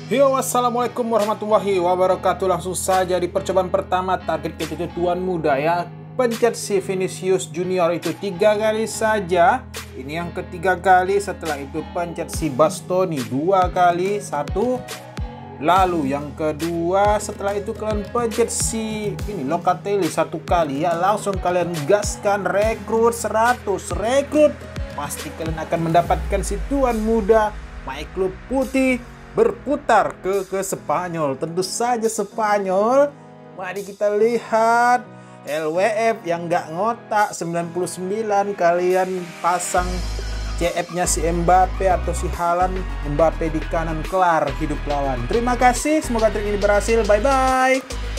Yo, assalamualaikum warahmatullahi wabarakatuh. Langsung saja di percobaan pertama, target kita itu tuan muda ya. Pencet si Vinicius Junior itu 3 kali saja. Ini yang ketiga kali. Setelah itu pencet si Bastoni 2 kali, 1. Lalu yang kedua, setelah itu kalian pencet si ini Locatelli 1 kali ya. Langsung kalian gaskan, rekrut 100 rekrut. Pasti kalian akan mendapatkan si tuan muda My Club Putih berputar ke Spanyol. Tentu saja Spanyol. Mari kita lihat LWF yang nggak ngotak 99. Kalian pasang CF-nya si Mbappe atau si Haaland. Mbappe di kanan, kelar hidup lawan. Terima kasih, semoga trik ini berhasil. Bye bye.